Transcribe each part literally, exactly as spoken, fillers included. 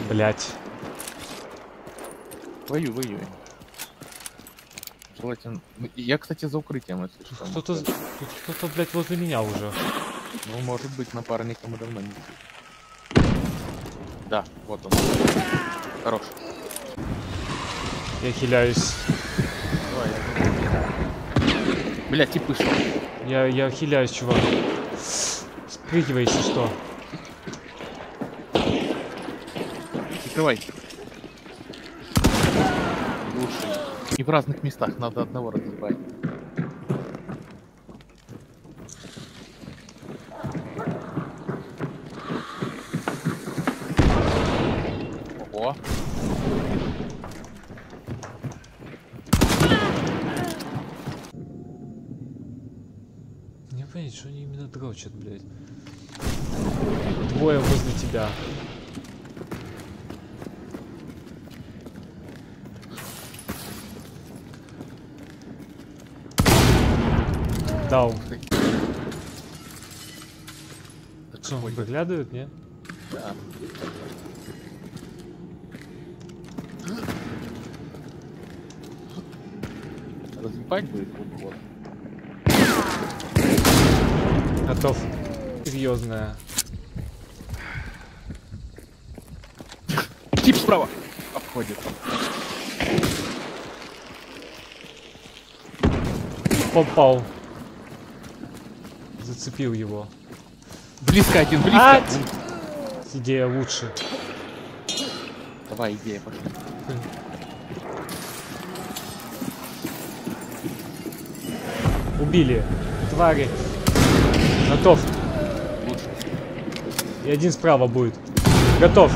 Блять. Воюй, воюй. Желательно... Я, кстати, за укрытием, если что. Кто-то, тут кто-то, блядь, возле меня уже. Ну, может быть, напарника мы давно не видели. Да, вот он. Хорош. Я хиляюсь. Давай, я... Бля, тип вышел. Я, я хиляюсь, чувак. Спрыгивай, если что. Закрывай. Лучше. И в разных местах надо одного разобрать. Ого. Не понять, что они именно дрочат, блядь. Двое возле тебя. Дал. Что, выглядывают, не? Да. Разъебать будет вот. Готов. Серьезная. Тип справа обходит. Попал. Зацепил его. Близко один, близко. А! Идея лучше. Давай, идея пошла. Убили. Твари. Готов. Лучше. И один справа будет. Готов.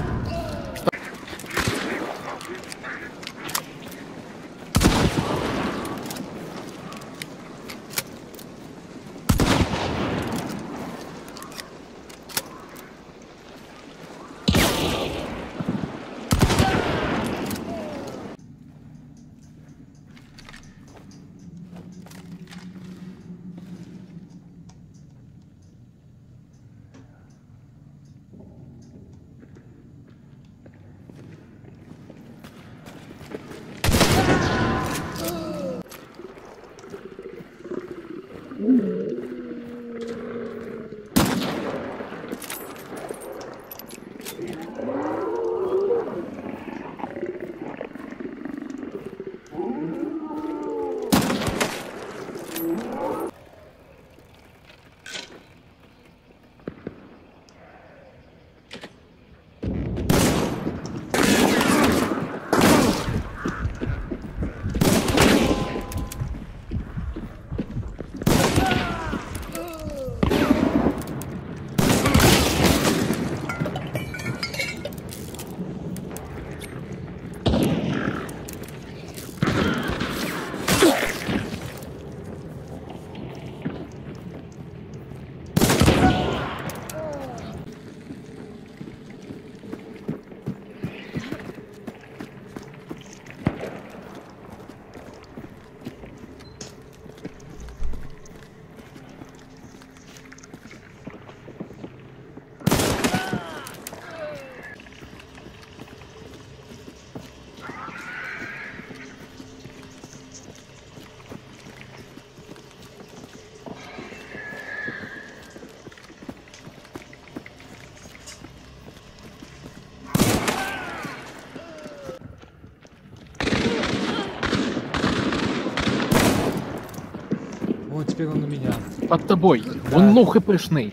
Вот теперь он на меня. Под тобой. Да. Он лоу хпшный.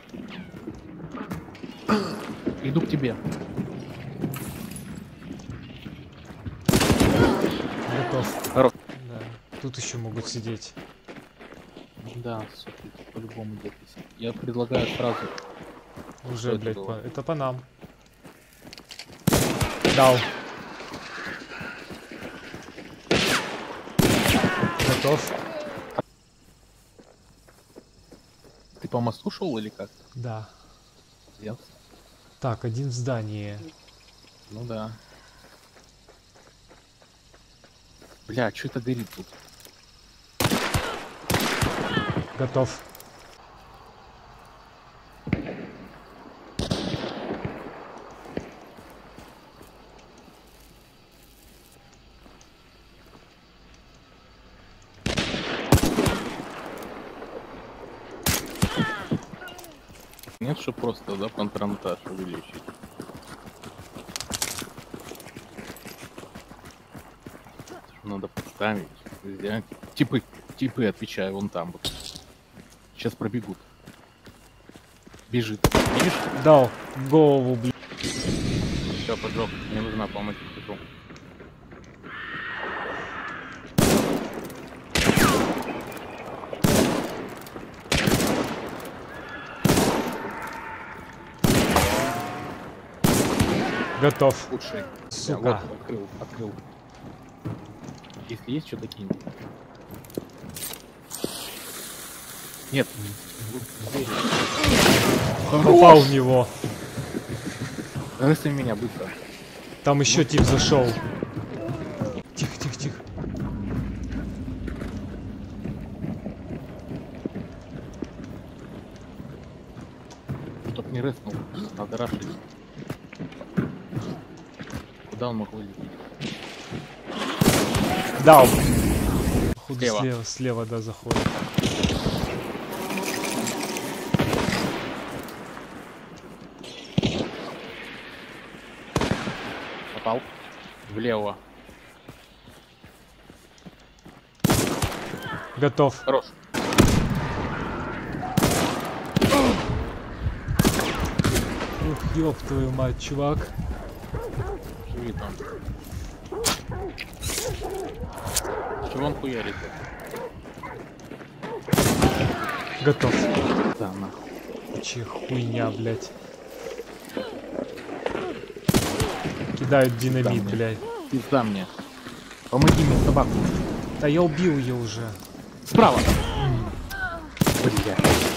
Иду к тебе. Готов. Хорош. Да. Тут еще могут сидеть. Да, сука, по-любому где-то. Я предлагаю сразу. Уже, это блядь, было? по... это по нам. Дал. Готов. Ты по мосту шел или как? Да. Yes. Так, один в здании. Ну да. Бля, что это горит тут? Готов. нет, что просто, да, патронтаж увеличить. Надо поставить, взять. Типы, типы, отвечаю, вон там вот. Сейчас пробегут. Бежит. Видишь? Дал в голову, блин. Все, поджог. Мне нужна помощь. Бежу. Готов. Лучший. Сука. Я вот открыл, открыл. Если есть что-то кинь. Нет. Попал в него. Рыси меня быстро. Там еще тип зашел. Тихо, тихо, тихо. Чтоб не рыснул. Надо рашить. Куда он мог вылететь? Дал. Походу Слева. слева, слева, да, заходит. Попал. Влево. Готов. Хорош. Ух, ёб твою мать, чувак. Живи там. Чего он хуярит? Готов. Да, нахуй. Че хуйня, блядь. Кидают динамит, Да, блядь. Пизда мне. Помоги мне, собаку. Да я убил ее уже. Справа. Блядь.